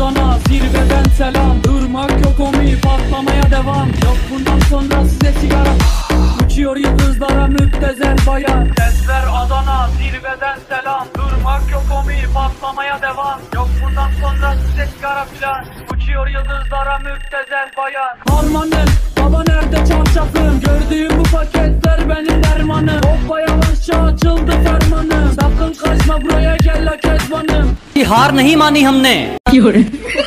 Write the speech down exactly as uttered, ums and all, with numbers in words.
Adana zirveden selam. Durmak yok omi, patlamaya devam. Yok bundan sonra size sigara. Uçuyor yıldızlara müptezel bayan. Sesler Adana zirveden selam. Durmak yok omi, patlamaya devam. Yok bundan sonra size sigara filan. Uçuyor yıldızlara müptezel bayan. Harmanım baba nerede çarşafım? Gördüğüm bu paketler benim dermanım. Hoppa yavaşça açıldı fermanım. Sakın kaçma buraya gel la kezbanım. हार नहीं मानी हमने।